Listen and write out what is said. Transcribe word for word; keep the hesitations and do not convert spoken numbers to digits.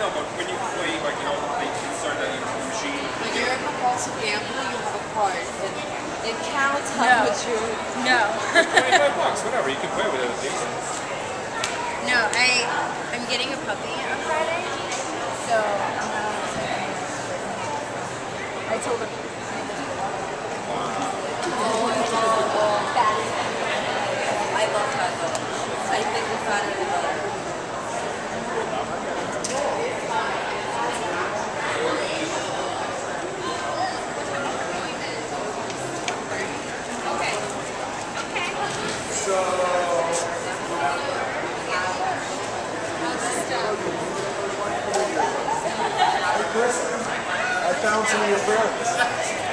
but when you play, like, you know, they start that machine. When you're a compulsive gambler, you have a card. It, it counts how No. much you're... No. twenty-five bucks, whatever. You can play with it at least. No, I, I'm getting a puppy on Friday, so I'm not on the I told him. I love fat butter. I think the fatter the better. So... Hey Chris, I found some of your friends.